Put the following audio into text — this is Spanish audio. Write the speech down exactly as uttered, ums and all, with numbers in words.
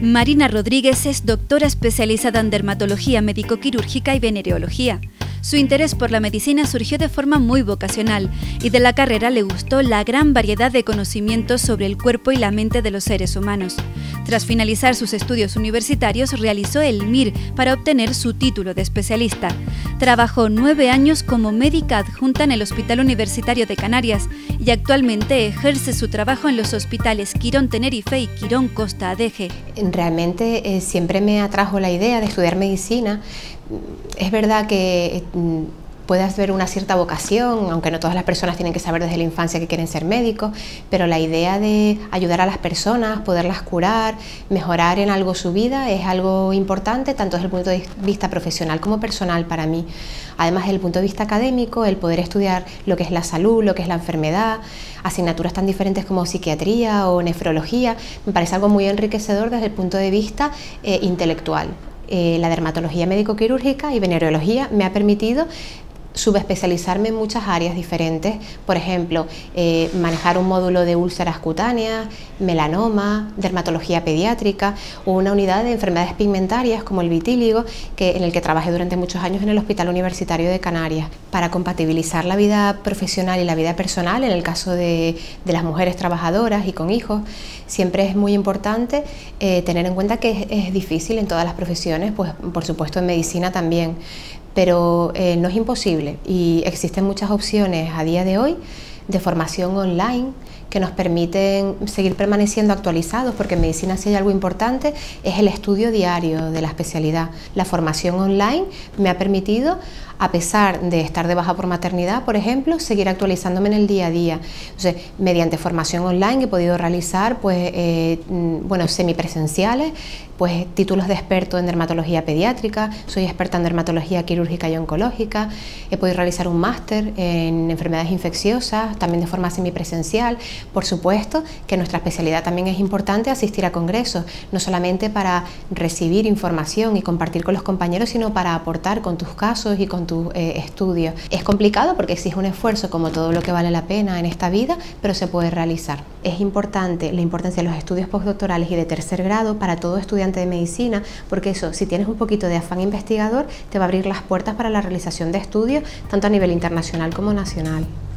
Marina Rodríguez es doctora especializada en dermatología médico-quirúrgica y venereología. Su interés por la medicina surgió de forma muy vocacional y de la carrera le gustó la gran variedad de conocimientos sobre el cuerpo y la mente de los seres humanos. Tras finalizar sus estudios universitarios, realizó el M I R para obtener su título de especialista. Trabajó nueve años como médica adjunta en el Hospital Universitario de Canarias y actualmente ejerce su trabajo en los hospitales Quirón Tenerife y Quirón Costa Adeje. Realmente eh, siempre me atrajo la idea de estudiar medicina. Es verdad que eh, puedes ver una cierta vocación, aunque no todas las personas tienen que saber desde la infancia que quieren ser médicos, pero la idea de ayudar a las personas, poderlas curar, mejorar en algo su vida es algo importante, tanto desde el punto de vista profesional como personal para mí. Además, desde el punto de vista académico, el poder estudiar lo que es la salud, lo que es la enfermedad, asignaturas tan diferentes como psiquiatría o nefrología, me parece algo muy enriquecedor desde el punto de vista eh, intelectual. Eh, la dermatología médico-quirúrgica y venereología me ha permitido subespecializarme en muchas áreas diferentes, por ejemplo, eh, manejar un módulo de úlceras cutáneas, melanoma, dermatología pediátrica o una unidad de enfermedades pigmentarias como el vitíligo, que, en el que trabajé durante muchos años en el Hospital Universitario de Canarias. Para compatibilizar la vida profesional y la vida personal, en el caso de, de las mujeres trabajadoras y con hijos, siempre es muy importante eh, tener en cuenta que es, es difícil en todas las profesiones, pues por supuesto en medicina también, pero eh, no es imposible y existen muchas opciones a día de hoy de formación online que nos permiten seguir permaneciendo actualizados, porque en medicina si hay algo importante es el estudio diario de la especialidad. La formación online me ha permitido, a pesar de estar de baja por maternidad, por ejemplo, seguir actualizándome en el día a día. Entonces, mediante formación online he podido realizar pues, eh, bueno, semipresenciales, pues, títulos de experto en dermatología pediátrica, soy experta en dermatología quirúrgica y oncológica, he podido realizar un máster en enfermedades infecciosas, también de forma semipresencial. Por supuesto que nuestra especialidad también es importante asistir a congresos, no solamente para recibir información y compartir con los compañeros, sino para aportar con tus casos y con tus eh, estudios. Es complicado porque exige un esfuerzo como todo lo que vale la pena en esta vida, pero se puede realizar. Es importante la importancia de los estudios postdoctorales y de tercer grado para todo estudiante de medicina, porque eso, si tienes un poquito de afán investigador, te va a abrir las puertas para la realización de estudios tanto a nivel internacional como nacional.